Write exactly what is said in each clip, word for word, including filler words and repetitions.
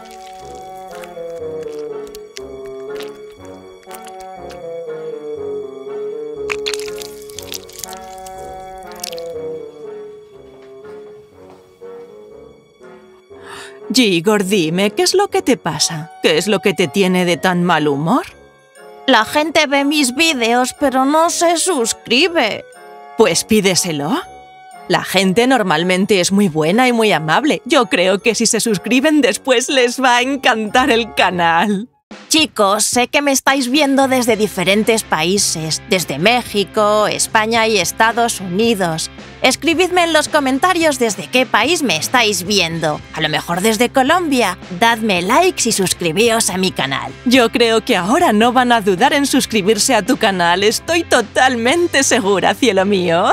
Igor, dime, ¿qué es lo que te pasa? ¿Qué es lo que te tiene de tan mal humor? La gente ve mis vídeos, pero no se suscribe. Pues pídeselo. La gente normalmente es muy buena y muy amable. Yo creo que si se suscriben después les va a encantar el canal. Chicos, sé que me estáis viendo desde diferentes países, desde México, España y Estados Unidos. Escribidme en los comentarios desde qué país me estáis viendo. A lo mejor desde Colombia. Dadme likes y suscribíos a mi canal. Yo creo que ahora no van a dudar en suscribirse a tu canal. Estoy totalmente segura, cielo mío.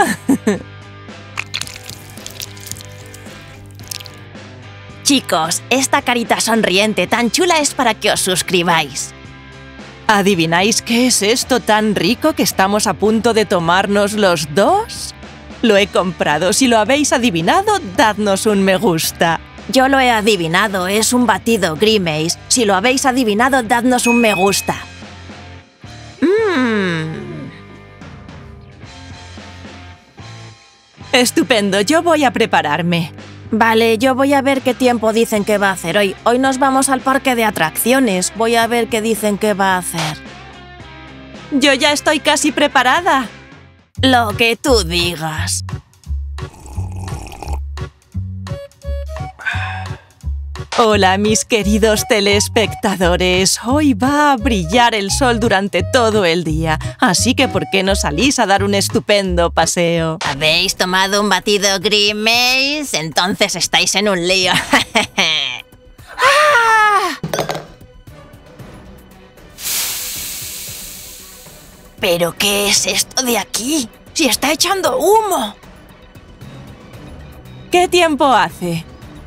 Chicos, esta carita sonriente tan chula es para que os suscribáis. ¿Adivináis qué es esto tan rico que estamos a punto de tomarnos los dos? Lo he comprado. Si lo habéis adivinado, dadnos un me gusta. Yo lo he adivinado. Es un batido Grimace. Si lo habéis adivinado, dadnos un me gusta. Mmm. Estupendo. Yo voy a prepararme. Vale, yo voy a ver qué tiempo dicen que va a hacer hoy. Hoy nos vamos al parque de atracciones. Voy a ver qué dicen que va a hacer. Yo ya estoy casi preparada. Lo que tú digas. Hola, mis queridos telespectadores. Hoy va a brillar el sol durante todo el día, así que ¿por qué no salís a dar un estupendo paseo? ¿Habéis tomado un batido Grimace? Entonces estáis en un lío. ¡Ah! ¿Pero qué es esto de aquí? ¡Si está echando humo! ¿Qué tiempo hace?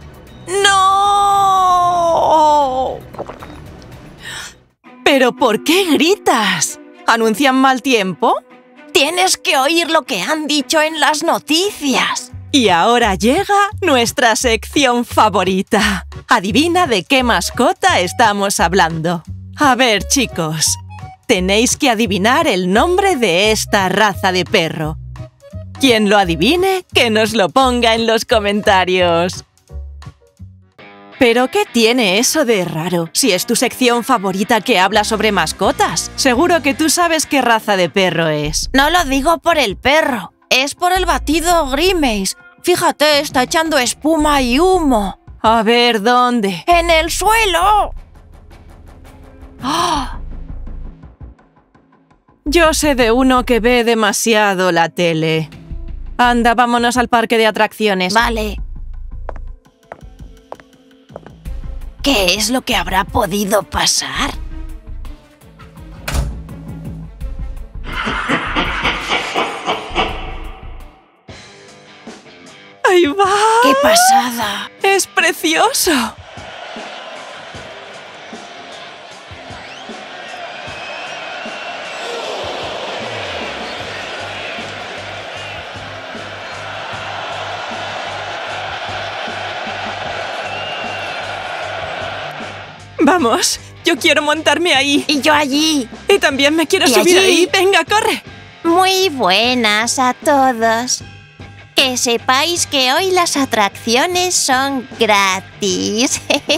¡No! ¿Pero por qué gritas? ¿Anuncian mal tiempo? Tienes que oír lo que han dicho en las noticias. Y ahora llega nuestra sección favorita. Adivina de qué mascota estamos hablando. A ver, chicos, tenéis que adivinar el nombre de esta raza de perro. Quien lo adivine, que nos lo ponga en los comentarios. ¿Pero qué tiene eso de raro? Si es tu sección favorita que habla sobre mascotas. Seguro que tú sabes qué raza de perro es. No lo digo por el perro, es por el batido Grimace. Fíjate, está echando espuma y humo. A ver, ¿dónde? ¡En el suelo! ¡Oh! Yo sé de uno que ve demasiado la tele. Anda, vámonos al parque de atracciones. Vale. ¿Qué es lo que habrá podido pasar? ¡Ahí va! ¡Qué pasada! ¡Es precioso! Vamos, yo quiero montarme ahí. Y yo allí. Y también me quiero ¿Y subir allí? ahí. Venga, corre. Muy buenas a todos. Que sepáis que hoy las atracciones son gratis.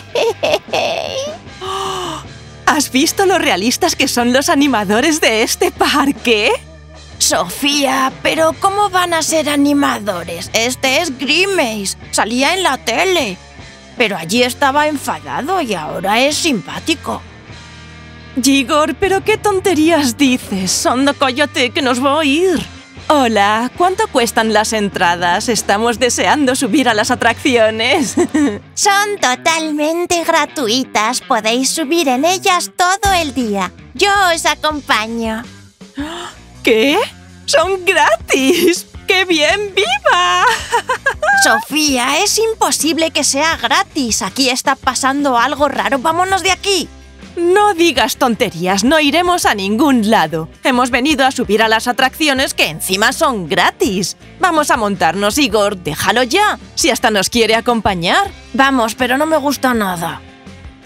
¿Has visto lo realistas que son los animadores de este parque? Sofía, ¿pero cómo van a ser animadores? Este es Grimace. Salía en la tele. Pero allí estaba enfadado y ahora es simpático. Igor, ¿pero qué tonterías dices? Anda, cállate, que nos va a oír. Hola, ¿cuánto cuestan las entradas? Estamos deseando subir a las atracciones. Son totalmente gratuitas. Podéis subir en ellas todo el día. Yo os acompaño. ¿Qué? ¡Son gratis! ¡Qué bien! ¡Viva! Sofía, es imposible que sea gratis. Aquí está pasando algo raro. ¡Vámonos de aquí! No digas tonterías, no iremos a ningún lado. Hemos venido a subir a las atracciones que encima son gratis. Vamos a montarnos, Igor, déjalo ya, si hasta nos quiere acompañar. Vamos, pero no me gusta nada.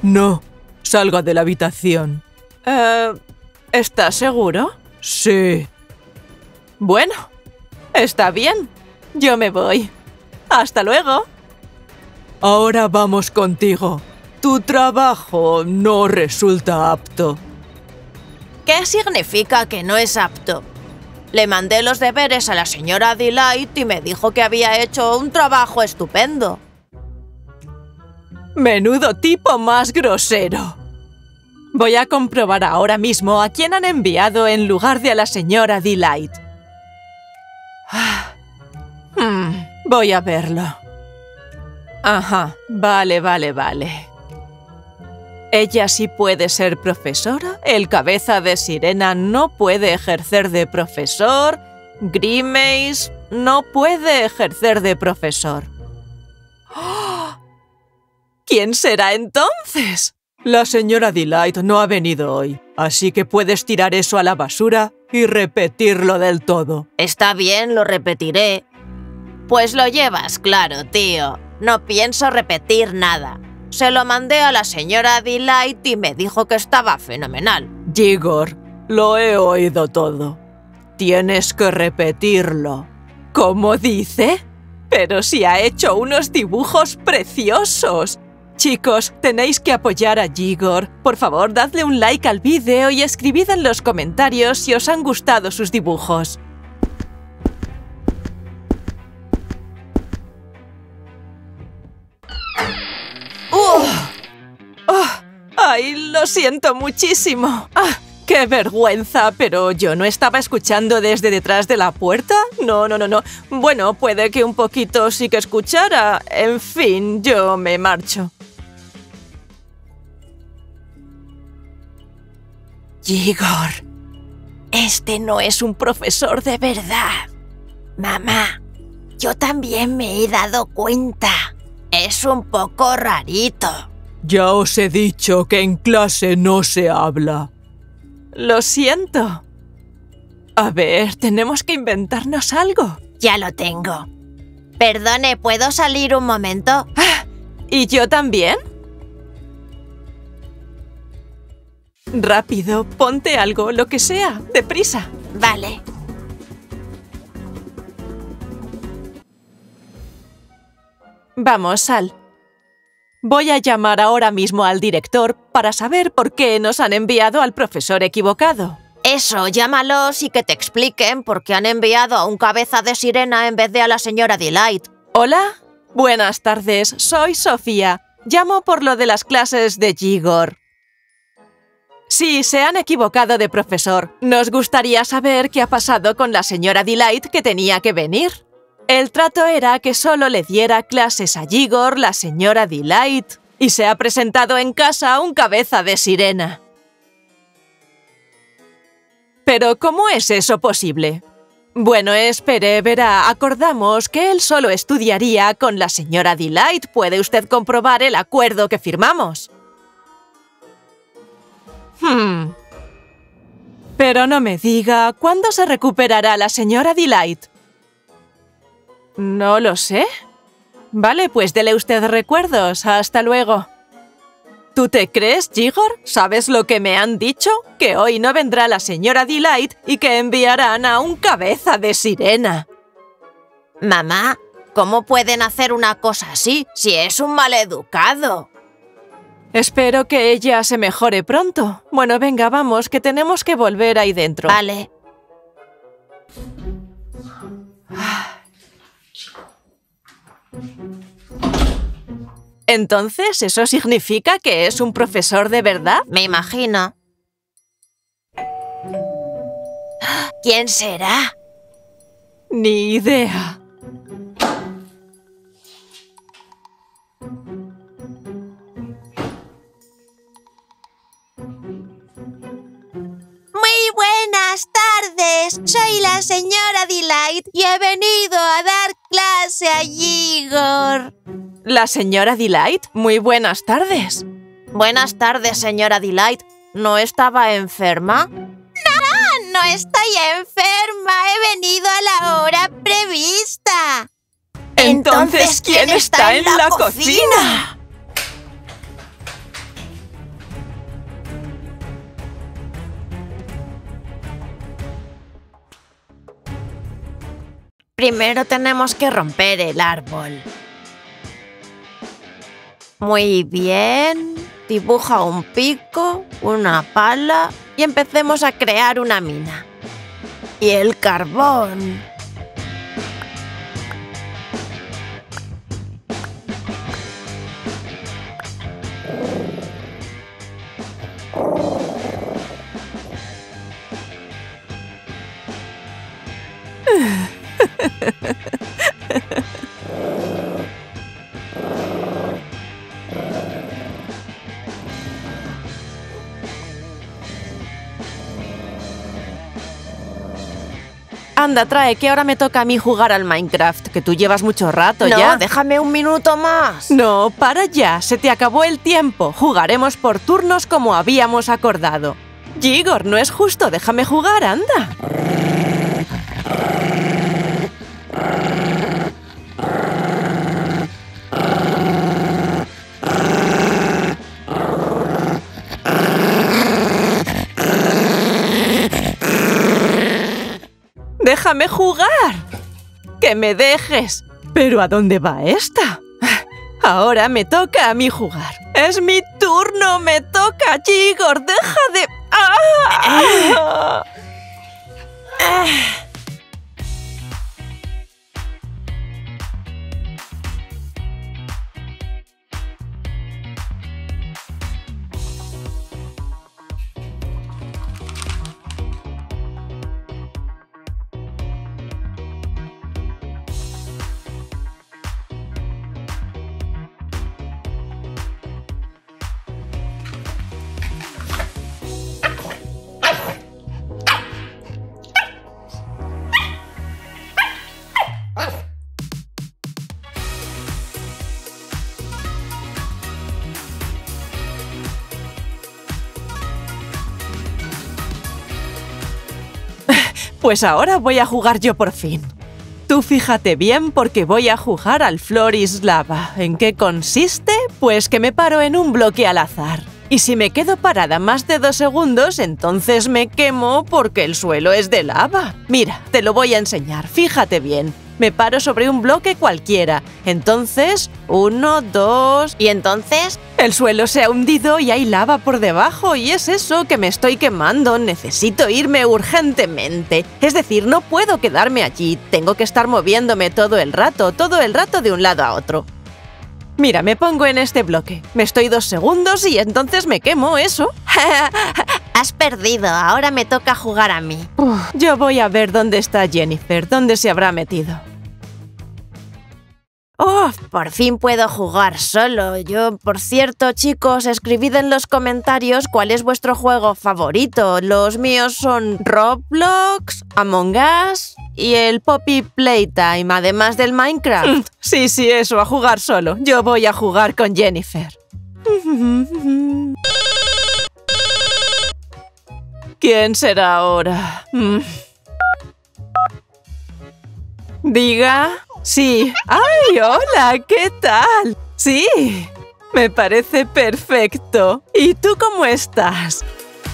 No, salga de la habitación. Eh, ¿Estás seguro? Sí. Bueno, está bien. Yo me voy. Hasta luego. Ahora vamos contigo. Tu trabajo no resulta apto. ¿Qué significa que no es apto? Le mandé los deberes a la señora Delight y me dijo que había hecho un trabajo estupendo. ¡Menudo tipo más grosero! Voy a comprobar ahora mismo a quién han enviado en lugar de a la señora Delight. Hmm, voy a verlo. Ajá, vale, vale, vale. Ella sí puede ser profesora, el cabeza de sirena no puede ejercer de profesor, Grimace no puede ejercer de profesor. ¡Oh! ¿Quién será entonces? La señora Delight no ha venido hoy, así que puedes tirar eso a la basura y repetirlo del todo. Está bien, lo repetiré. Pues lo llevas claro, tío. No pienso repetir nada. Se lo mandé a la señora Delight y me dijo que estaba fenomenal. Jigor, lo he oído todo. Tienes que repetirlo. ¿Cómo dice? Pero si ha hecho unos dibujos preciosos. Chicos, tenéis que apoyar a Jigor. Por favor, dadle un like al vídeo y escribid en los comentarios si os han gustado sus dibujos. ¡Oh! ¡Oh! ¡Ay, lo siento muchísimo! ¡Ah! ¡Qué vergüenza! ¿Pero yo no estaba escuchando desde detrás de la puerta? No, no, no, no. Bueno, puede que un poquito sí que escuchara. En fin, yo me marcho. Jigor, este no es un profesor de verdad. Mamá, yo también me he dado cuenta. Es un poco rarito. Ya os he dicho que en clase no se habla. Lo siento. A ver, tenemos que inventarnos algo. Ya lo tengo. Perdone, ¿puedo salir un momento? Ah, ¿y yo también? Rápido, ponte algo, lo que sea, deprisa. Vale. Vamos, Sal. Voy a llamar ahora mismo al director para saber por qué nos han enviado al profesor equivocado. Eso, llámalos y que te expliquen por qué han enviado a un cabeza de sirena en vez de a la señora Delight. Hola, buenas tardes, soy Sofía. Llamo por lo de las clases de Jigor. Sí, se han equivocado de profesor. Nos gustaría saber qué ha pasado con la señora Delight que tenía que venir. El trato era que solo le diera clases a Jigor la señora Delight y se ha presentado en casa un cabeza de sirena. ¿Pero cómo es eso posible? Bueno, espere, verá, acordamos que él solo estudiaría con la señora Delight. ¿Puede usted comprobar el acuerdo que firmamos? Hmm. Pero no me diga, ¿cuándo se recuperará la señora Delight? No lo sé. Vale, pues dele usted recuerdos. Hasta luego. ¿Tú te crees, Jigor? ¿Sabes lo que me han dicho? Que hoy no vendrá la señora Delight y que enviarán a un cabeza de sirena. Mamá, ¿cómo pueden hacer una cosa así si es un maleducado? Espero que ella se mejore pronto. Bueno, venga, vamos, que tenemos que volver ahí dentro. Vale. Entonces, ¿eso significa que es un profesor de verdad? Me imagino. ¿Quién será? Ni idea. Muy buenas tardes. Soy la señora Delight y he venido a dar clase a Jigor. ¿La señora Delight? Muy buenas tardes. Buenas tardes, señora Delight. ¿No estaba enferma? No, no estoy enferma. He venido a la hora prevista. Entonces, ¿quién, ¿quién está, está en, en la, la cocina? cocina? Primero tenemos que romper el árbol. Muy bien. Dibuja un pico, una pala y empecemos a crear una mina. Y el carbón. Anda, trae, que ahora me toca a mí jugar al Minecraft, que tú llevas mucho rato No, ya. déjame un minuto más. No, para ya, se te acabó el tiempo. Jugaremos por turnos como habíamos acordado. Igor, no es justo, déjame jugar, anda. ¡Déjame jugar! ¡Que me dejes! ¿Pero a dónde va esta? Ahora me toca a mí jugar. ¡Es mi turno! ¡Me toca, Igor! ¡Deja de... ¡Ah! Pues ahora voy a jugar yo por fin. Tú fíjate bien porque voy a jugar al Floris Lava. ¿En qué consiste? Pues que me paro en un bloque al azar. Y si me quedo parada más de dos segundos, entonces me quemo porque el suelo es de lava. Mira, te lo voy a enseñar, fíjate bien. Me paro sobre un bloque cualquiera. Entonces, uno, dos... ¿Y entonces? El suelo se ha hundido y hay lava por debajo y es eso, que me estoy quemando. Necesito irme urgentemente. Es decir, no puedo quedarme allí. Tengo que estar moviéndome todo el rato, todo el rato de un lado a otro. Mira, me pongo en este bloque. Me estoy dos segundos y entonces me quemo, ¿eso? Has perdido, ahora me toca jugar a mí. Uf, yo voy a ver dónde está Jennifer, dónde se habrá metido. ¡Oh! Por fin puedo jugar solo. Yo, por cierto, chicos, escribid en los comentarios cuál es vuestro juego favorito. Los míos son Roblox, Among Us y el Poppy Playtime, además del Minecraft. Mm, sí, sí, eso, a jugar solo. Yo voy a jugar con Jennifer. ¿Quién será ahora? Mm. Diga... Sí. ¡Ay, hola! ¿Qué tal? Sí, me parece perfecto. ¿Y tú cómo estás?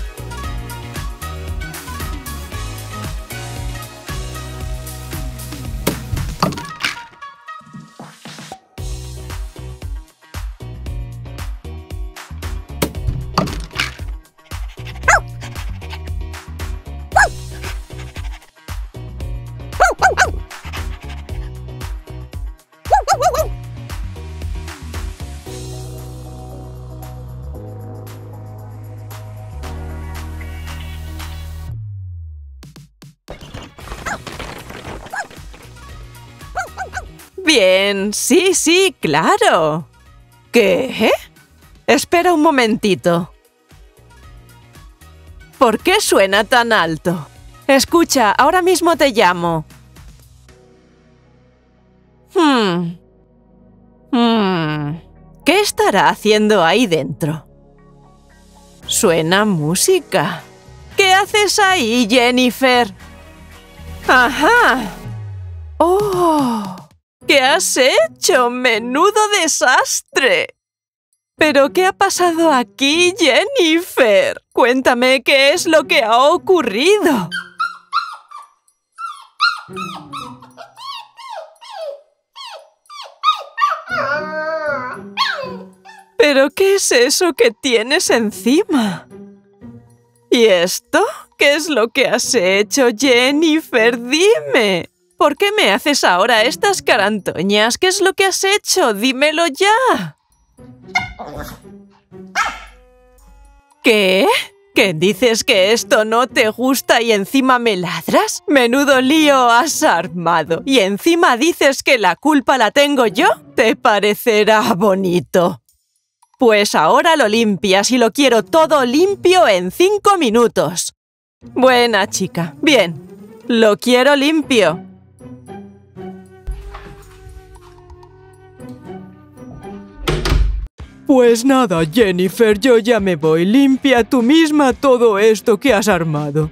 Bien, sí, sí, claro. ¿Qué? Espera un momentito. ¿Por qué suena tan alto? Escucha, ahora mismo te llamo. Hmm. Hmm. ¿Qué estará haciendo ahí dentro? Suena música. ¿Qué haces ahí, Jennifer? ¡Ajá! ¡Oh! ¿Qué has hecho? ¡Menudo desastre! ¿Pero qué ha pasado aquí, Jennifer? Cuéntame qué es lo que ha ocurrido. ¿Pero qué es eso que tienes encima? ¿Y esto? ¿Qué es lo que has hecho, Jennifer? Dime. ¿Por qué me haces ahora estas carantoñas? ¿Qué es lo que has hecho? ¡Dímelo ya! ¿Qué? ¿Qué dices que esto no te gusta y encima me ladras? ¡Menudo lío has armado! ¿Y encima dices que la culpa la tengo yo? ¿Te parecerá bonito? Pues ahora lo limpias y lo quiero todo limpio en cinco minutos. Buena chica. Bien. Lo quiero limpio. Pues nada, Jennifer, yo ya me voy. Limpia tú misma todo esto que has armado.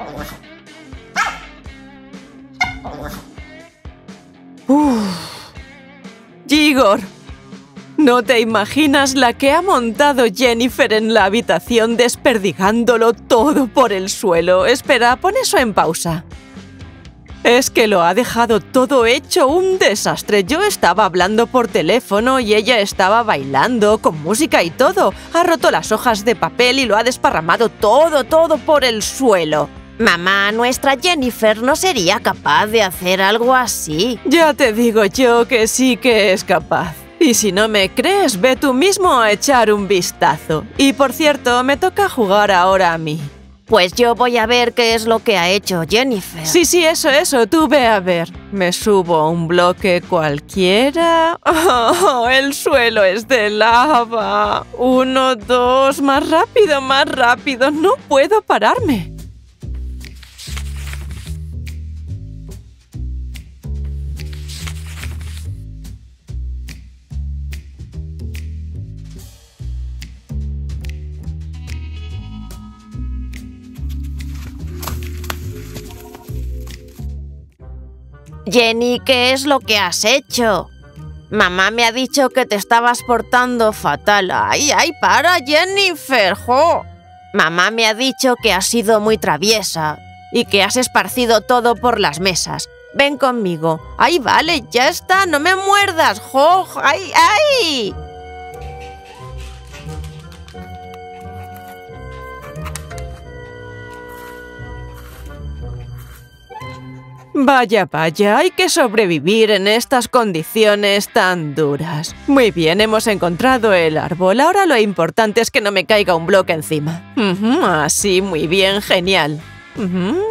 Uf. Igor, no te imaginas la que ha montado Jennifer en la habitación desperdigándolo todo por el suelo. Espera, pon eso en pausa. Es que lo ha dejado todo hecho un desastre. Yo estaba hablando por teléfono y ella estaba bailando con música y todo. Ha roto las hojas de papel y lo ha desparramado todo, todo por el suelo. Mamá, nuestra Jennifer no sería capaz de hacer algo así. Ya te digo yo que sí que es capaz. Y si no me crees, ve tú mismo a echar un vistazo. Y por cierto, me toca jugar ahora a mí. Pues yo voy a ver qué es lo que ha hecho Jennifer. Sí, sí, eso, eso, tú ve a ver. Me subo a un bloque cualquiera. Oh, el suelo es de lava. Uno, dos, más rápido, más rápido. No puedo pararme. Jenny, ¿qué es lo que has hecho? Mamá me ha dicho que te estabas portando fatal. ¡Ay, ay, para, Jennifer! ¡Jo! Mamá me ha dicho que has sido muy traviesa y que has esparcido todo por las mesas. Ven conmigo. ¡Ay, vale, ya está! ¡No me muerdas! ¡Jo! ¡Ay, ay! Vaya, vaya, hay que sobrevivir en estas condiciones tan duras. Muy bien, hemos encontrado el árbol. Ahora lo importante es que no me caiga un bloque encima. Uh-huh, así, muy bien, genial. Uh-huh.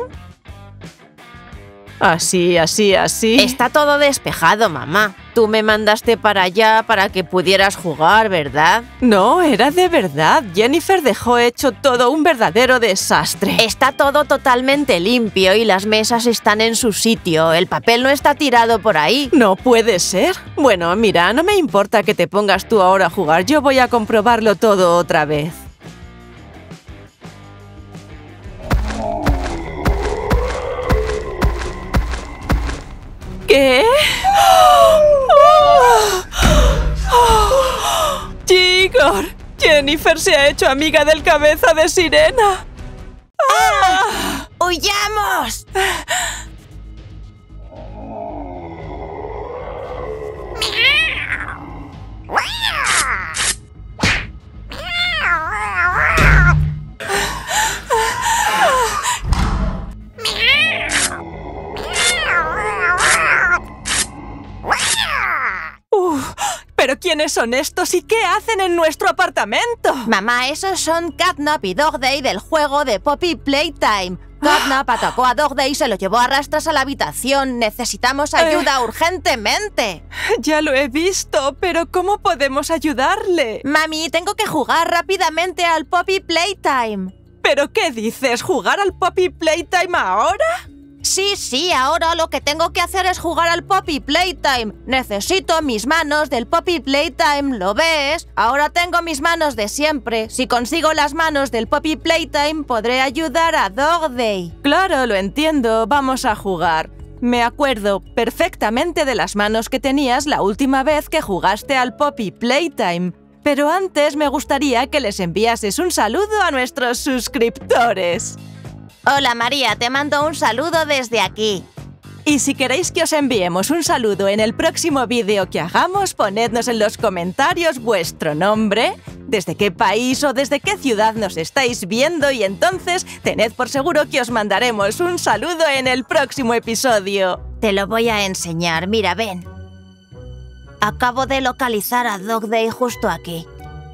Así, así, así. Está todo despejado, mamá. Tú me mandaste para allá para que pudieras jugar, ¿verdad? No, era de verdad. Jennifer dejó hecho todo un verdadero desastre. Está todo totalmente limpio y las mesas están en su sitio. El papel no está tirado por ahí. No puede ser. Bueno, mira, no me importa que te pongas tú ahora a jugar. Yo voy a comprobarlo todo otra vez. ¿Qué? ¡Oh! ¡Oh! ¡Igor! Jennifer se ha hecho amiga del cabeza de sirena. ¡Ah! ¡Huyamos! Uf, ¿pero quiénes son estos y qué hacen en nuestro apartamento? Mamá, esos son Catnap y Dog Day del juego de Poppy Playtime. Catnap atacó a Dog Day y se lo llevó a rastras a la habitación. Necesitamos ayuda eh, urgentemente. Ya lo he visto, pero ¿cómo podemos ayudarle? Mami, tengo que jugar rápidamente al Poppy Playtime. ¿Pero qué dices? ¿Jugar al Poppy Playtime ahora? Sí, sí, ahora lo que tengo que hacer es jugar al Poppy Playtime. Necesito mis manos del Poppy Playtime, ¿lo ves? Ahora tengo mis manos de siempre. Si consigo las manos del Poppy Playtime, podré ayudar a Dog Day. Claro, lo entiendo. Vamos a jugar. Me acuerdo perfectamente de las manos que tenías la última vez que jugaste al Poppy Playtime. Pero antes me gustaría que les enviases un saludo a nuestros suscriptores. Hola María, te mando un saludo desde aquí. Y si queréis que os enviemos un saludo en el próximo vídeo que hagamos, ponednos en los comentarios vuestro nombre, desde qué país o desde qué ciudad nos estáis viendo y entonces tened por seguro que os mandaremos un saludo en el próximo episodio. Te lo voy a enseñar, mira, ven. Acabo de localizar a Dog Day justo aquí.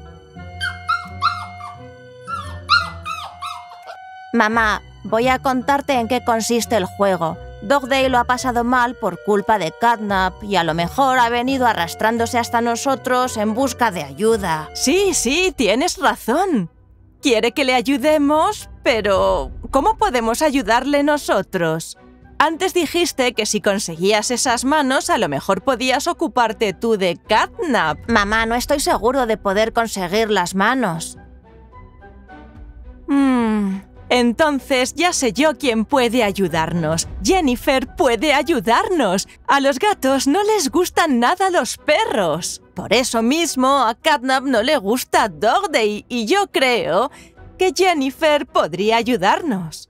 Mamá, voy a contarte en qué consiste el juego. Dog Day lo ha pasado mal por culpa de Catnap y a lo mejor ha venido arrastrándose hasta nosotros en busca de ayuda. Sí, sí, tienes razón. Quiere que le ayudemos, pero ¿cómo podemos ayudarle nosotros? Antes dijiste que si conseguías esas manos, a lo mejor podías ocuparte tú de Catnap. Mamá, no estoy seguro de poder conseguir las manos. Hmm... Entonces ya sé yo quién puede ayudarnos. Jennifer puede ayudarnos. A los gatos no les gustan nada los perros. Por eso mismo a Catnap no le gusta Dog Day y yo creo que Jennifer podría ayudarnos.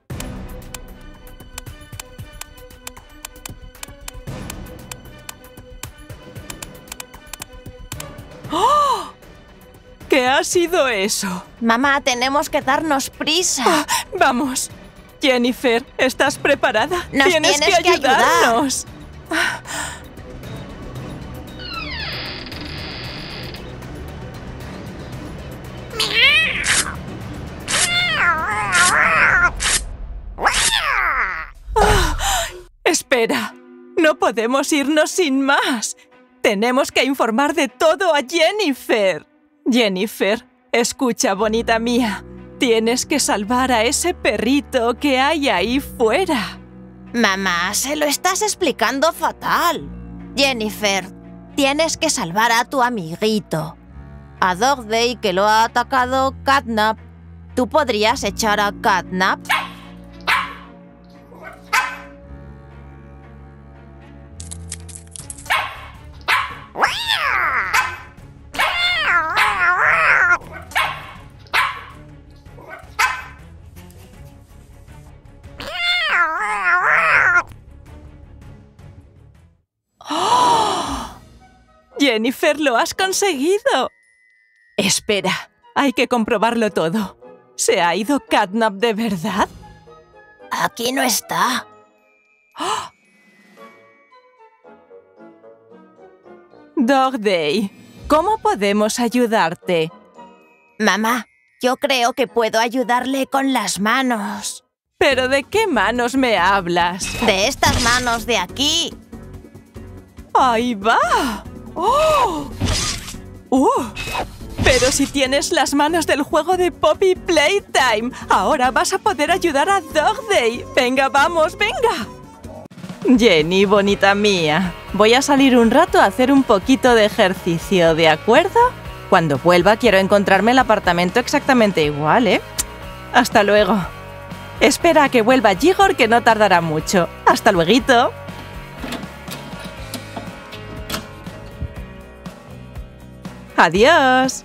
¡Oh! ¿Qué ha sido eso? Mamá, tenemos que darnos prisa. Ah, vamos. Jennifer, ¿estás preparada? Nos tienes, tienes que, que ayudarnos. Ah, espera, no podemos irnos sin más. Tenemos que informar de todo a Jennifer. Jennifer, escucha, bonita mía. Tienes que salvar a ese perrito que hay ahí fuera. Mamá, se lo estás explicando fatal. Jennifer, tienes que salvar a tu amiguito. A Dog Day, que lo ha atacado Catnap. ¿Tú podrías echar a Catnap? Jennifer, lo has conseguido. Espera, hay que comprobarlo todo. ¿Se ha ido Catnap de verdad? Aquí no está. ¡Oh! Dog Day, ¿cómo podemos ayudarte? Mamá, yo creo que puedo ayudarle con las manos. ¿Pero de qué manos me hablas? De estas manos de aquí. ¡Ahí va! ¡Oh! ¡Uh! Pero si tienes las manos del juego de Poppy Playtime, ahora vas a poder ayudar a Dog Day. Venga, vamos, venga. Jenny, bonita mía, voy a salir un rato a hacer un poquito de ejercicio, ¿de acuerdo? Cuando vuelva quiero encontrarme el apartamento exactamente igual, ¿eh? Hasta luego. Espera a que vuelva Igor, que no tardará mucho. ¡Hasta lueguito! ¡Adiós!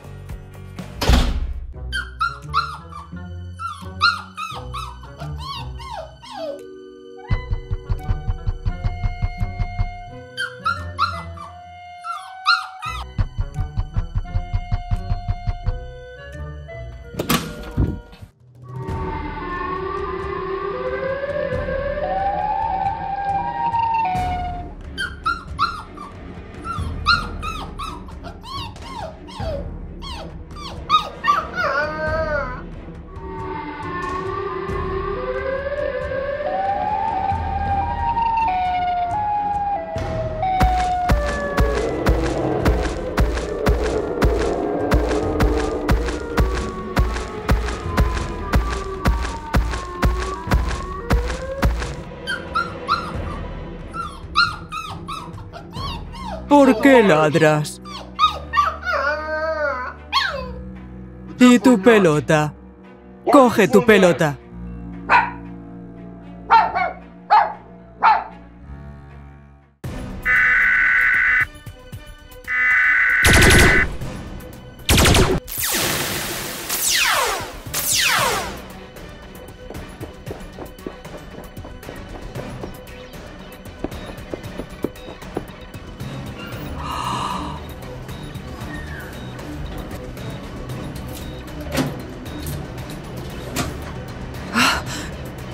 ¿Por qué ladras? ¿Y tu pelota? Coge tu pelota.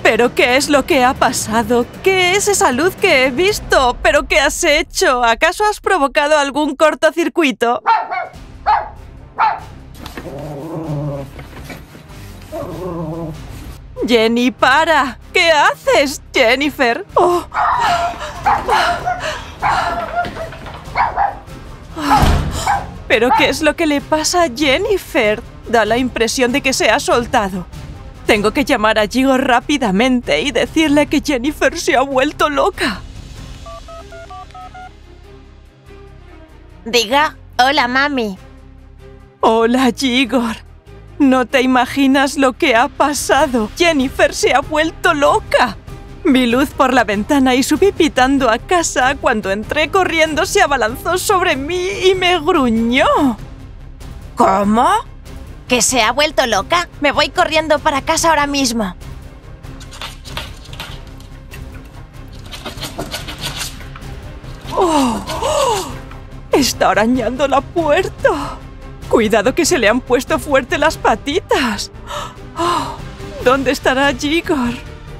¿Pero qué es lo que ha pasado? ¿Qué es esa luz que he visto? ¿Pero qué has hecho? ¿Acaso has provocado algún cortocircuito? Jenny, para. ¿Qué haces, Jennifer? Oh. ¿Pero qué es lo que le pasa a Jennifer? Da la impresión de que se ha soltado. Tengo que llamar a Igor rápidamente y decirle que Jennifer se ha vuelto loca. Diga, hola, mami. Hola, Igor. No te imaginas lo que ha pasado. Jennifer se ha vuelto loca. Vi luz por la ventana y subí pitando a casa. Cuando entré corriendo se abalanzó sobre mí y me gruñó. ¿Cómo? ¿Que se ha vuelto loca? Me voy corriendo para casa ahora mismo. Oh, oh, está arañando la puerta. Cuidado que se le han puesto fuerte las patitas. Oh, ¿dónde estará Igor?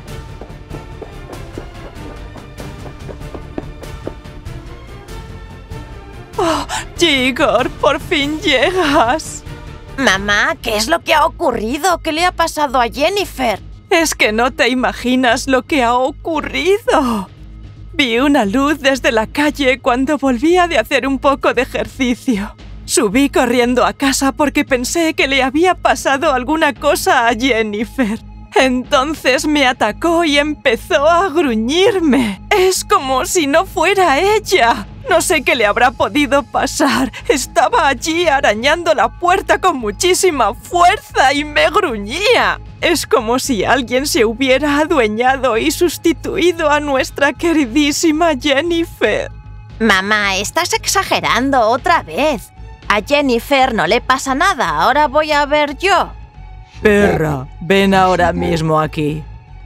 Oh, Igor, por fin llegas. Mamá, ¿qué es lo que ha ocurrido? ¿Qué le ha pasado a Jennifer? Es que no te imaginas lo que ha ocurrido. Vi una luz desde la calle cuando volvía de hacer un poco de ejercicio. Subí corriendo a casa porque pensé que le había pasado alguna cosa a Jennifer. Entonces me atacó y empezó a gruñirme. Es como si no fuera ella. No sé qué le habrá podido pasar. Estaba allí arañando la puerta con muchísima fuerza y me gruñía. Es como si alguien se hubiera adueñado y sustituido a nuestra queridísima Jennifer. Mamá, estás exagerando otra vez. A Jennifer no le pasa nada. Ahora voy a ver yo. Perra, ven ahora mismo aquí.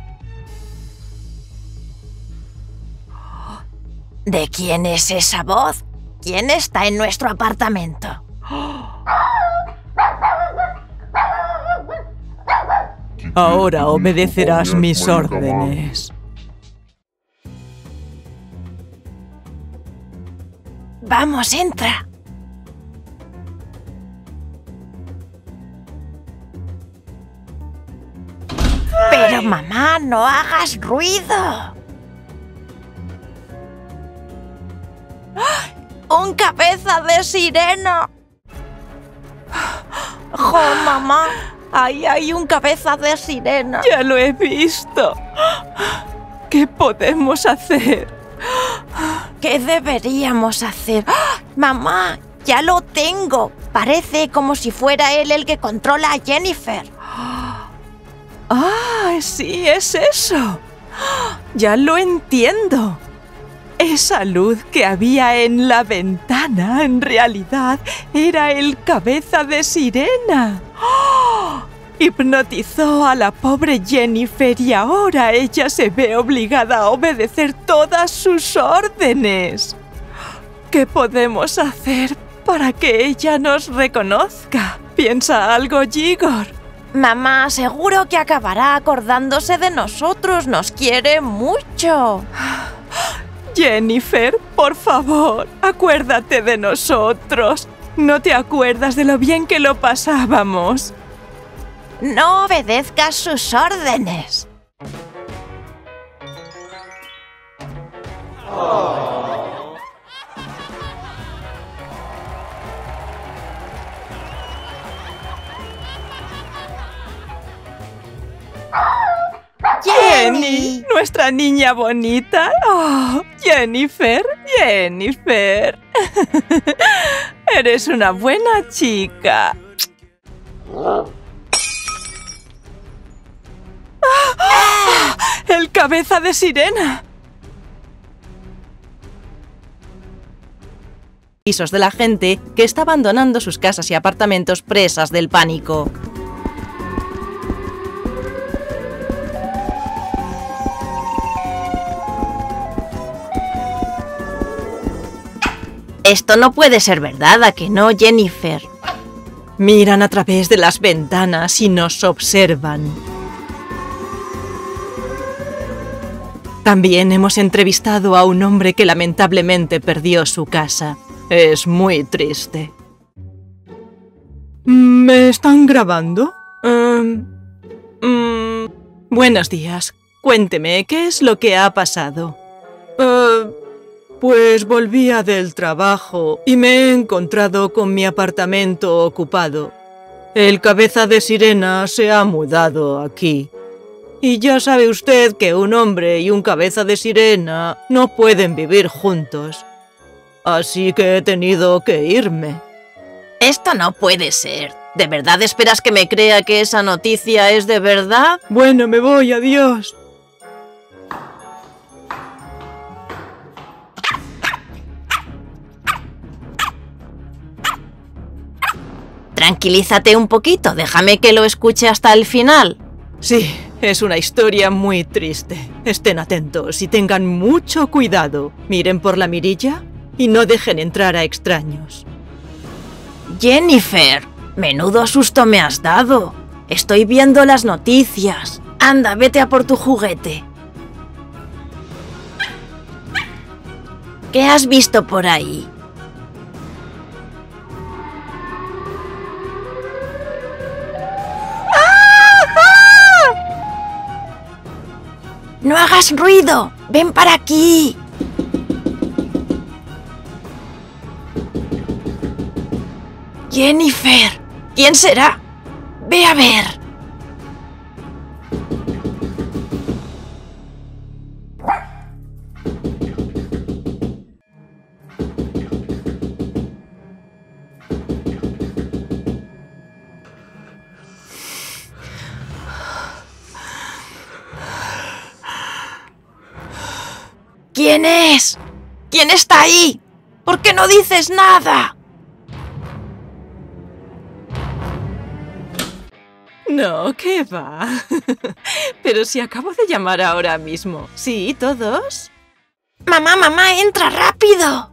¿De quién es esa voz? ¿Quién está en nuestro apartamento? Ahora obedecerás mis órdenes. Vamos, entra. Pero mamá, no hagas ruido. ¡Un cabeza de sirena! ¡Jo, mamá! ¡Ahí hay un cabeza de sirena! Ya lo he visto. ¿Qué podemos hacer? ¿Qué deberíamos hacer? ¡Ah! ¡Mamá! ¡Ya lo tengo! Parece como si fuera él el que controla a Jennifer. ¡Ah, sí, es eso! Ya lo entiendo. Esa luz que había en la ventana, en realidad, era el cabeza de sirena. ¡Oh! Hipnotizó a la pobre Jennifer y ahora ella se ve obligada a obedecer todas sus órdenes. ¿Qué podemos hacer para que ella nos reconozca? ¿Piensa algo, Igor? Mamá, seguro que acabará acordándose de nosotros. Nos quiere mucho. Jennifer, por favor, acuérdate de nosotros. ¿No te acuerdas de lo bien que lo pasábamos? No obedezcas sus órdenes. Oh. Jenny, nuestra niña bonita. Oh, Jennifer, Jennifer. Eres una buena chica. ¡Ah! ¡El cabeza de sirena! Pisos de la gente que está abandonando sus casas y apartamentos presas del pánico. Esto no puede ser verdad, ¿a que no, Jennifer? Miran a través de las ventanas y nos observan. También hemos entrevistado a un hombre que lamentablemente perdió su casa. Es muy triste. ¿Me están grabando? Um, um, buenos días. Cuénteme, ¿qué es lo que ha pasado? Uh, pues volvía del trabajo y me he encontrado con mi apartamento ocupado. El cabeza de sirena se ha mudado aquí. Y ya sabe usted que un hombre y un cabeza de sirena no pueden vivir juntos. Así que he tenido que irme. Esto no puede ser. ¿De verdad esperas que me crea que esa noticia es de verdad? Bueno, me voy, adiós. Tranquilízate un poquito, déjame que lo escuche hasta el final. Sí, es una historia muy triste. Estén atentos y tengan mucho cuidado. Miren por la mirilla y no dejen entrar a extraños. Jennifer, menudo susto me has dado. Estoy viendo las noticias. Anda, vete a por tu juguete. ¿Qué has visto por ahí? ¡No hagas ruido! ¡Ven para aquí! Jennifer, ¿quién será? Ve a ver. ¿Quién es? ¿Quién está ahí? ¿Por qué no dices nada? No, ¿qué va? Pero si acabo de llamar ahora mismo. ¿Sí, todos? Mamá, mamá, entra rápido.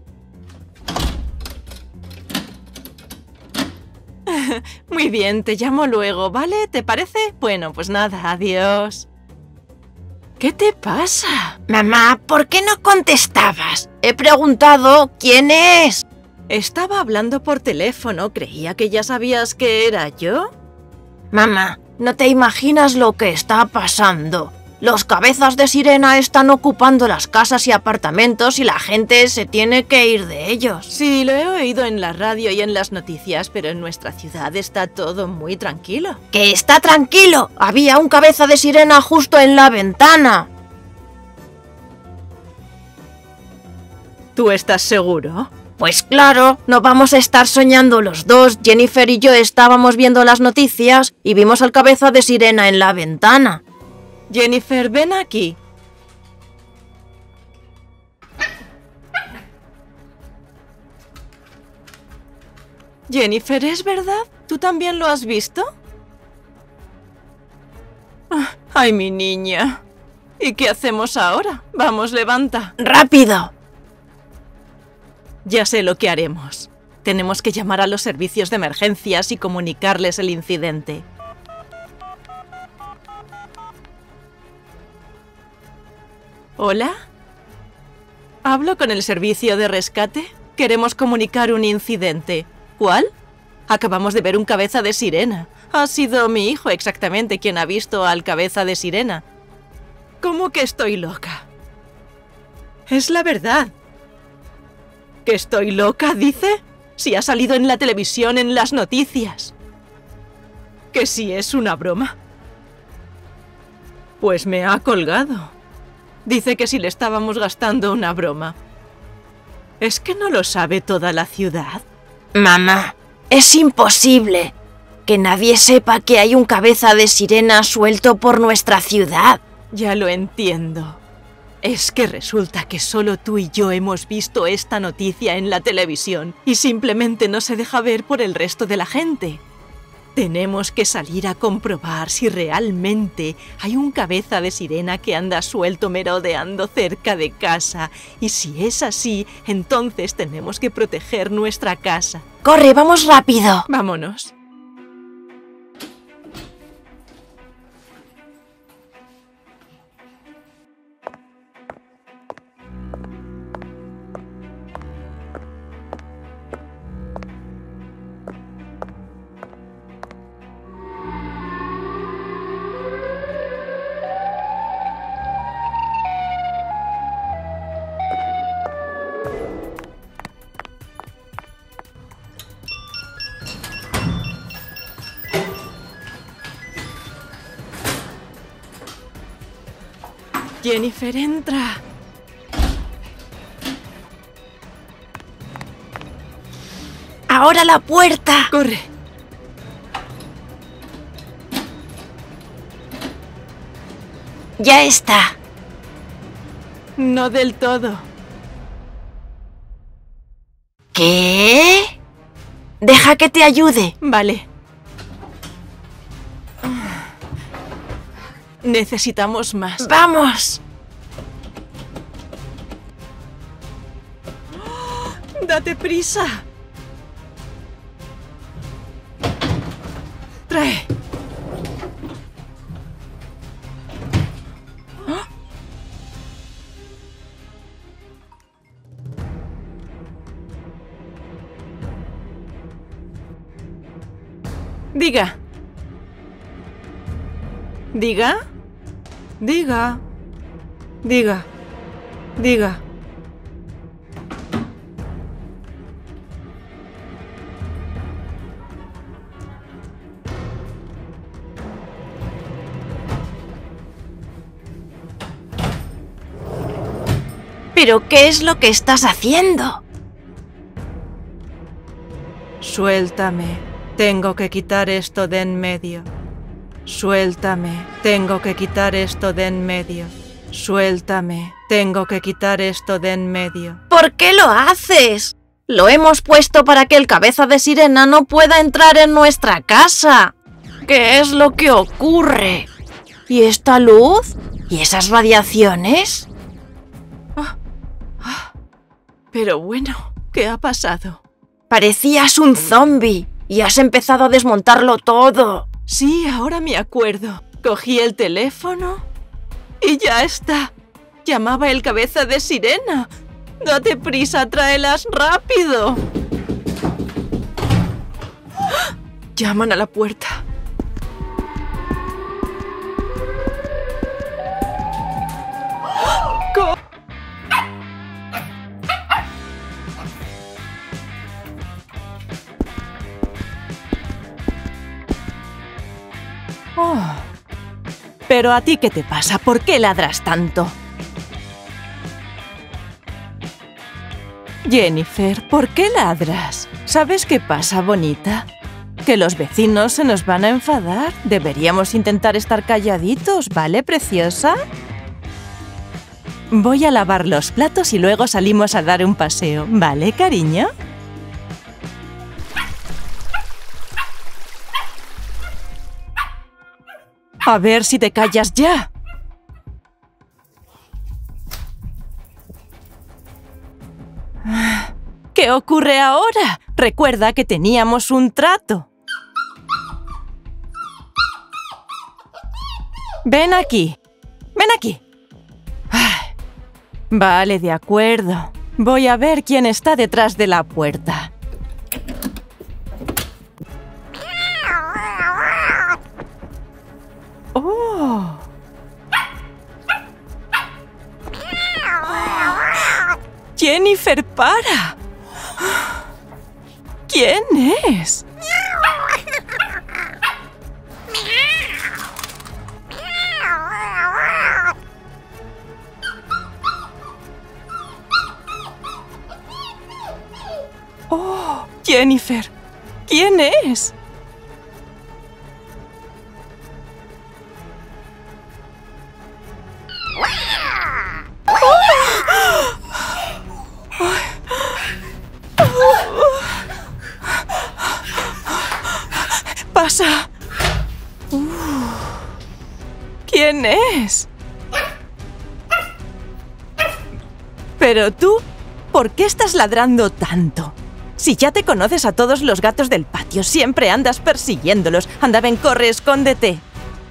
Muy bien, te llamo luego, ¿vale? ¿Te parece? Bueno, pues nada, adiós. ¿Qué te pasa? Mamá, ¿por qué no contestabas? He preguntado quién es. Estaba hablando por teléfono, creía que ya sabías que era yo. Mamá, no te imaginas lo que está pasando. Los cabezas de sirena están ocupando las casas y apartamentos y la gente se tiene que ir de ellos. Sí, lo he oído en la radio y en las noticias, pero en nuestra ciudad está todo muy tranquilo. ¡Que está tranquilo! Había un cabeza de sirena justo en la ventana. ¿Tú estás seguro? Pues claro, no vamos a estar soñando los dos. Jennifer y yo estábamos viendo las noticias y vimos al cabeza de sirena en la ventana. Jennifer, ven aquí. Jennifer, ¿es verdad? ¿Tú también lo has visto? Ay, mi niña. ¿Y qué hacemos ahora? Vamos, levanta. ¡Rápido! Ya sé lo que haremos. Tenemos que llamar a los servicios de emergencias y comunicarles el incidente. ¿Hola? ¿Hablo con el servicio de rescate? Queremos comunicar un incidente. ¿Cuál? Acabamos de ver un cabeza de sirena. Ha sido mi hijo exactamente quien ha visto al cabeza de sirena. ¿Cómo que estoy loca? Es la verdad. ¿Que estoy loca, dice? Si ha salido en la televisión, en las noticias. ¿Que si es una broma? Pues me ha colgado. Dice que si le estábamos gastando una broma. ¿Es que no lo sabe toda la ciudad? Mamá, es imposible que nadie sepa que hay un cabeza de sirena suelto por nuestra ciudad. Ya lo entiendo. Es que resulta que solo tú y yo hemos visto esta noticia en la televisión y simplemente no se deja ver por el resto de la gente. Tenemos que salir a comprobar si realmente hay un cabeza de sirena que anda suelto merodeando cerca de casa. Y si es así, entonces tenemos que proteger nuestra casa. ¡Corre, vamos rápido! Vámonos. Jennifer, entra. ¡Ahora la puerta! Corre. ¡Ya está! No del todo. ¿Qué? Deja que te ayude. Vale. Necesitamos más. ¡Vamos! ¡Date prisa! Trae. ¿Ah? Diga. Diga. Diga. Diga. Diga. ¿Pero qué es lo que estás haciendo? Suéltame. Tengo que quitar esto de en medio. Suéltame. Tengo que quitar esto de en medio. Suéltame. Tengo que quitar esto de en medio. ¿Por qué lo haces? Lo hemos puesto para que el cabeza de sirena no pueda entrar en nuestra casa. ¿Qué es lo que ocurre? ¿Y esta luz? ¿Y esas radiaciones? Ah, ah. Pero bueno, ¿qué ha pasado? Parecías un zombi y has empezado a desmontarlo todo. Sí, ahora me acuerdo. Cogí el teléfono y ya está. Llamaba el cabeza de sirena. Date prisa, tráelas rápido. Llaman a la puerta. Co- Oh. Pero ¿a ti qué te pasa? ¿Por qué ladras tanto? Jennifer, ¿por qué ladras? ¿Sabes qué pasa, bonita? Que los vecinos se nos van a enfadar. Deberíamos intentar estar calladitos, ¿vale, preciosa? Voy a lavar los platos y luego salimos a dar un paseo, ¿vale, cariño? A ver si te callas ya. ¿Qué ocurre ahora? Recuerda que teníamos un trato. Ven aquí. Ven aquí. Ay. Vale, de acuerdo. Voy a ver quién está detrás de la puerta. ¡Oh! ¡Jennifer, para! ¿Quién es? ¡Oh! Jennifer, ¿quién es? Pasa. Uh, ¿Quién es? Pero tú, ¿por qué estás ladrando tanto? Si ya te conoces a todos los gatos del patio, siempre andas persiguiéndolos. Anda, ven, corre, escóndete.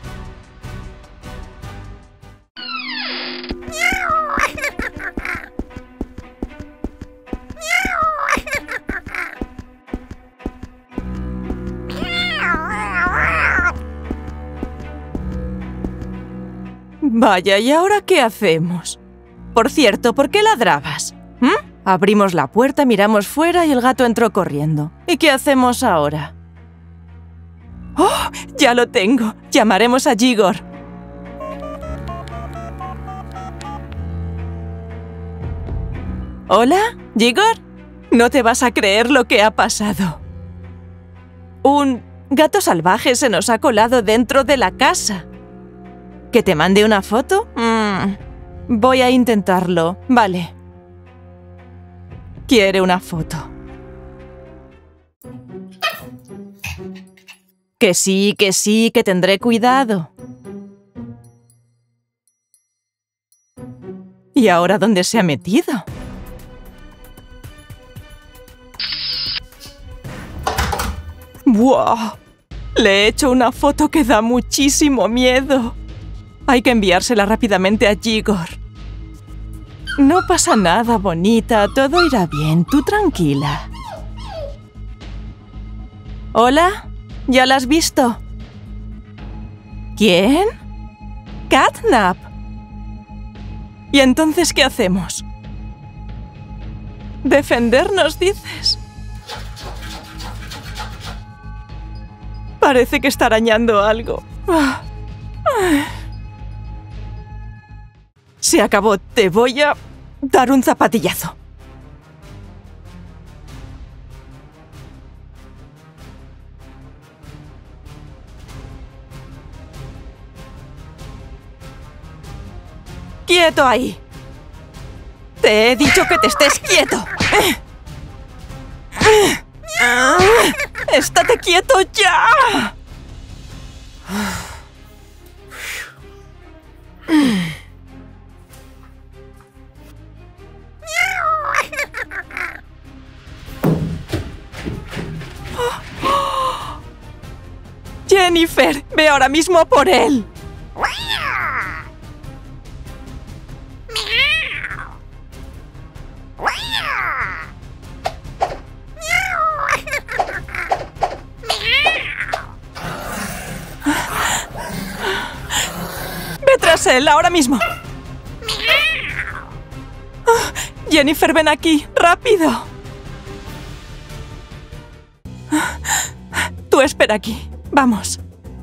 Vaya, ¿y ahora qué hacemos? Por cierto, ¿por qué ladrabas? ¿Mm? Abrimos la puerta, miramos fuera y el gato entró corriendo. ¿Y qué hacemos ahora? ¡Oh! ¡Ya lo tengo! Llamaremos a Igor. ¿Hola, Igor? No te vas a creer lo que ha pasado. Un gato salvaje se nos ha colado dentro de la casa. ¿Que te mande una foto? Mm, voy a intentarlo. Vale. Quiere una foto. Que sí, que sí, que tendré cuidado. ¿Y ahora dónde se ha metido? ¡Buah! Le he hecho una foto que da muchísimo miedo. Hay que enviársela rápidamente a Igor. No pasa nada, bonita. Todo irá bien. Tú tranquila. ¿Hola? ¿Ya la has visto? ¿Quién? Catnap. ¿Y entonces qué hacemos? ¿Defendernos, dices? Parece que está arañando algo. Se acabó. Te voy a dar un zapatillazo. ¡Quieto ahí! Te he dicho que te estés quieto. ¡Estate quieto ya! Jennifer, ve ahora mismo por él. Ve tras él, ahora mismo. Jennifer, ven aquí, rápido. Tú espera aquí. Vamos.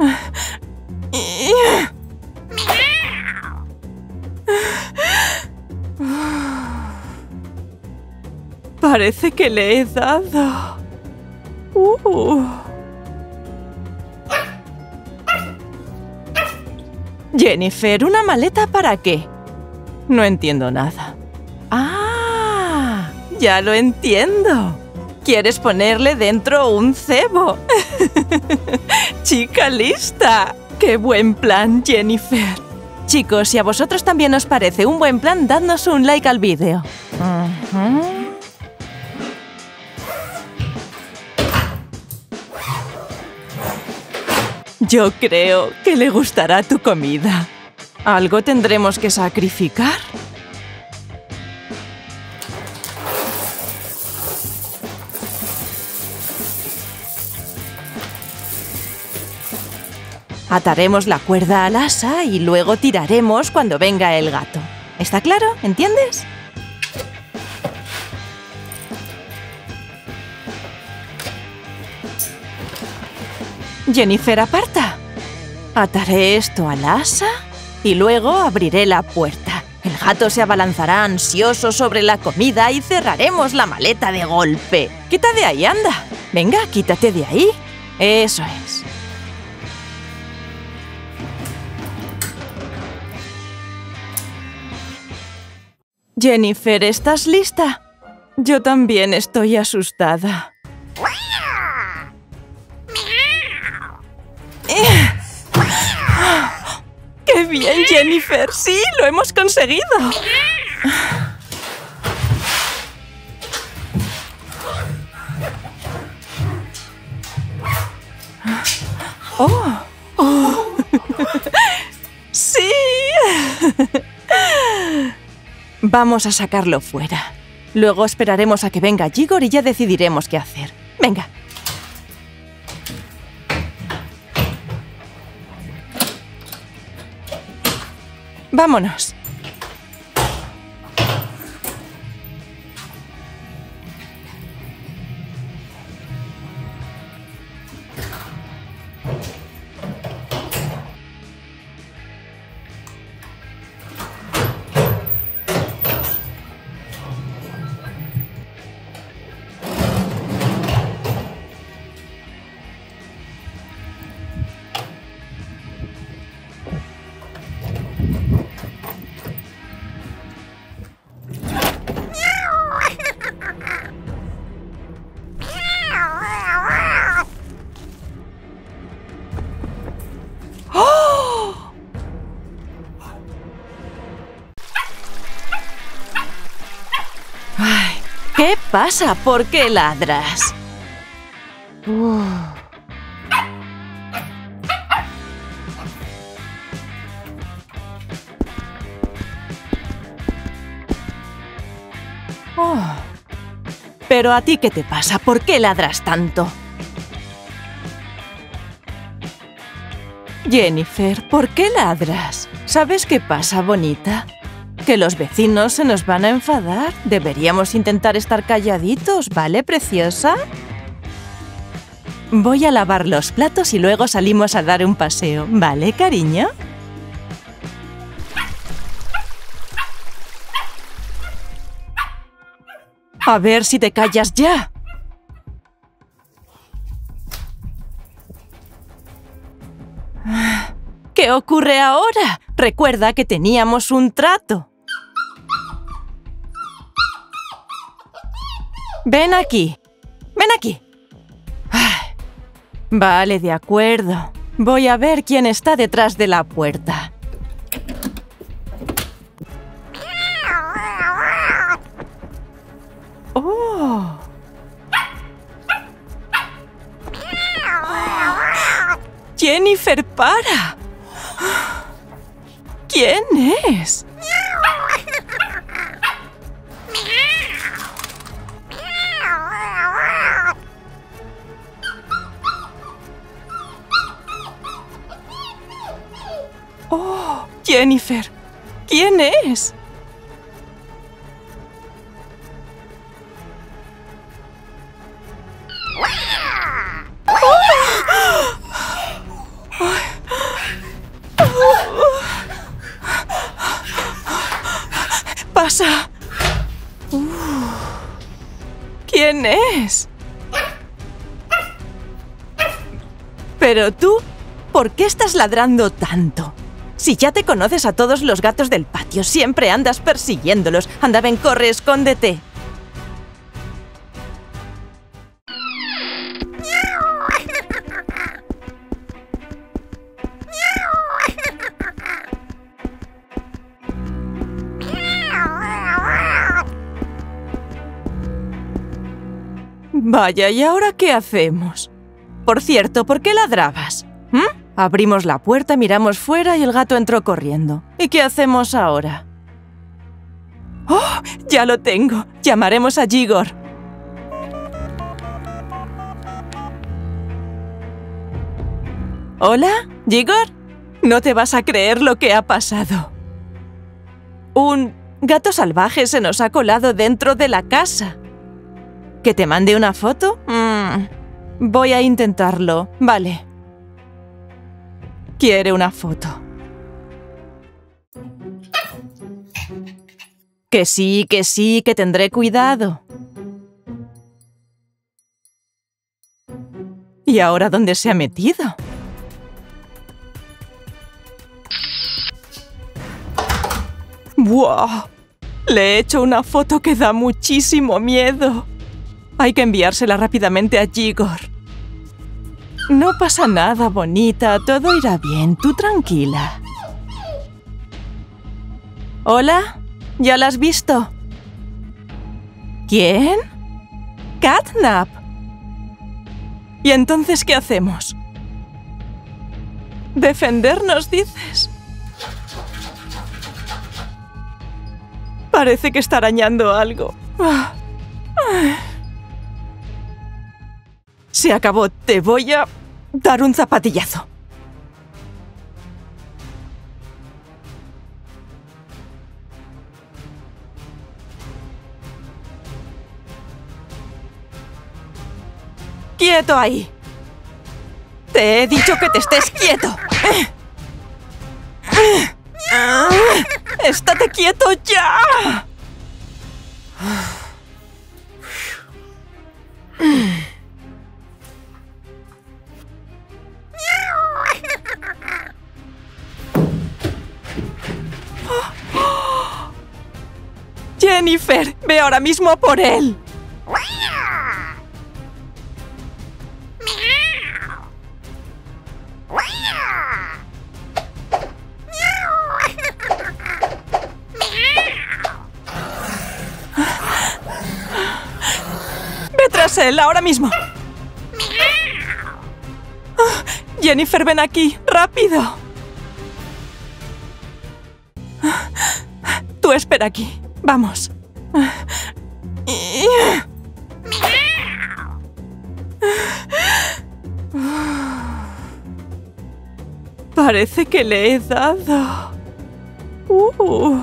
Parece que le he dado. Uh. Jennifer, ¿una maleta para qué? No entiendo nada. ¡Ah! Ya lo entiendo. ¿Quieres ponerle dentro un cebo? ¡Chica lista! ¡Qué buen plan, Jennifer! Chicos, si a vosotros también os parece un buen plan, dadnos un like al vídeo. Uh-huh. Yo creo que le gustará tu comida. ¿Algo tendremos que sacrificar? Ataremos la cuerda al asa y luego tiraremos cuando venga el gato. ¿Está claro? ¿Entiendes? Jennifer, aparta. Ataré esto al asa y luego abriré la puerta. El gato se abalanzará ansioso sobre la comida y cerraremos la maleta de golpe. ¡Quita de ahí, anda! Venga, quítate de ahí. Eso es. Jennifer, ¿estás lista? Yo también estoy asustada. ¡Qué bien, Jennifer! ¡Sí, lo hemos conseguido! ¡Oh! ¡Oh! ¡Sí! Vamos a sacarlo fuera. Luego esperaremos a que venga Igor y ya decidiremos qué hacer. Venga. Vámonos. Ay, ¿qué pasa? ¿Por qué ladras? Uh. Oh. ¿Pero a ti qué te pasa? ¿Por qué ladras tanto? Jennifer, ¿por qué ladras? ¿Sabes qué pasa, bonita? Que los vecinos se nos van a enfadar. Deberíamos intentar estar calladitos, ¿vale, preciosa? Voy a lavar los platos y luego salimos a dar un paseo, ¿vale, cariño? A ver si te callas ya. ¿Qué ocurre ahora? Recuerda que teníamos un trato. Ven aquí. Ven aquí. Vale, de acuerdo. Voy a ver quién está detrás de la puerta. ¡Oh! ¡Jennifer, para! ¿Quién es? ¡Oh! Jennifer, ¿quién es? Pasa. Uh, ¿Quién es? Pero tú, ¿por qué estás ladrando tanto? Si ya te conoces a todos los gatos del patio, siempre andas persiguiéndolos. Anda, ven, corre, escóndete. Vaya, ¿y ahora qué hacemos? Por cierto, ¿por qué ladrabas? ¿Mm? Abrimos la puerta, miramos fuera y el gato entró corriendo. ¿Y qué hacemos ahora? ¡Oh! ¡Ya lo tengo! Llamaremos a Igor. ¿Hola? ¿Igor? No te vas a creer lo que ha pasado. Un gato salvaje se nos ha colado dentro de la casa. ¿Que te mande una foto? Mm, voy a intentarlo. Vale. Quiere una foto. Que sí, que sí, que tendré cuidado. ¿Y ahora dónde se ha metido? ¡Buah! Le he hecho una foto que da muchísimo miedo. Hay que enviársela rápidamente a Igor. No pasa nada, bonita. Todo irá bien. Tú tranquila. ¿Hola? ¿Ya la has visto? ¿Quién? Catnap. ¿Y entonces qué hacemos? ¿Defendernos, dices? Parece que está arañando algo. Ah. Ah. Se acabó. Te voy a dar un zapatillazo. ¡Quieto ahí! Te he dicho que te estés quieto. ¡Estate quieto ya! Jennifer, ve ahora mismo a por él. Tras él, ahora mismo. Jennifer, ven aquí, rápido. Tú espera aquí. Vamos. Parece que le he dado. Uh.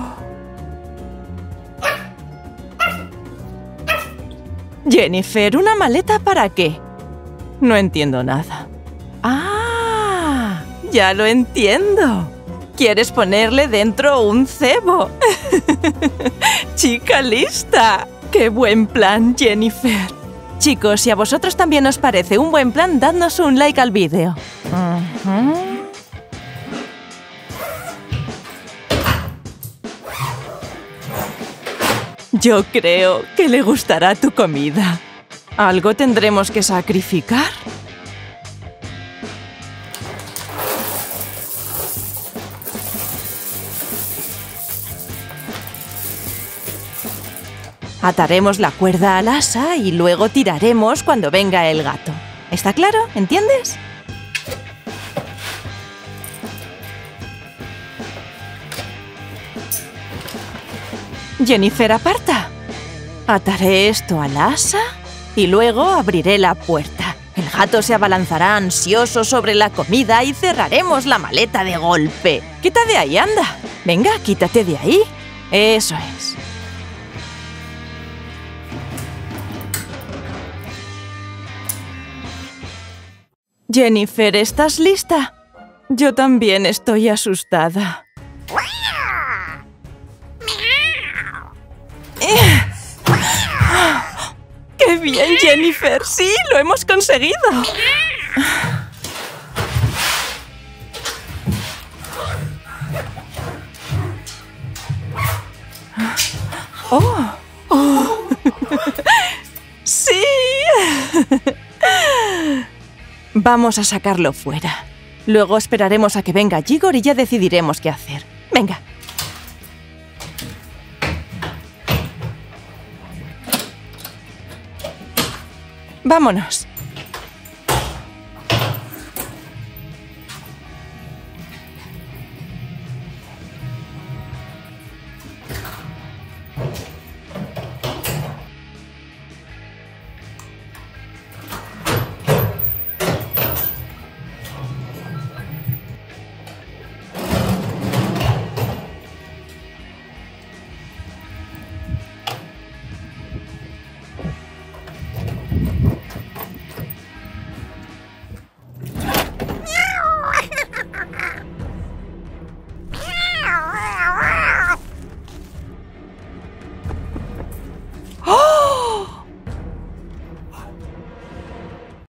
Jennifer, ¿una maleta para qué? No entiendo nada. ¡Ah! Ya lo entiendo. ¿Quieres ponerle dentro un cebo? Chica lista. ¡Qué buen plan, Jennifer! Chicos, si a vosotros también os parece un buen plan, dadnos un like al vídeo. Uh-huh. Yo creo que le gustará tu comida. ¿Algo tendremos que sacrificar? Ataremos la cuerda al asa y luego tiraremos cuando venga el gato. ¿Está claro? ¿Entiendes? Jennifer, aparta. Ataré esto al asa y luego abriré la puerta. El gato se abalanzará ansioso sobre la comida y cerraremos la maleta de golpe. ¡Quita de ahí, anda! Venga, quítate de ahí. Eso es. Jennifer, ¿estás lista? Yo también estoy asustada. ¡Qué bien, Jennifer! ¡Sí, lo hemos conseguido! ¡Oh! ¡Oh! ¡Sí! Vamos a sacarlo fuera. Luego esperaremos a que venga Igor y ya decidiremos qué hacer. Venga. Vámonos.